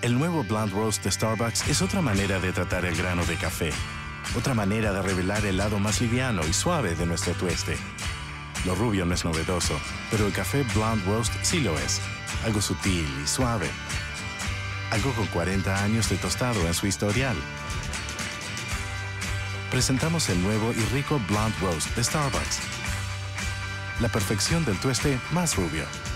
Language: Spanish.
El nuevo Blonde Roast de Starbucks es otra manera de tratar el grano de café. Otra manera de revelar el lado más liviano y suave de nuestro tueste. Lo rubio no es novedoso, pero el café Blonde Roast sí lo es. Algo sutil y suave. Algo con 40 años de tostado en su historial. Presentamos el nuevo y rico Blonde Roast de Starbucks. La perfección del tueste más rubio.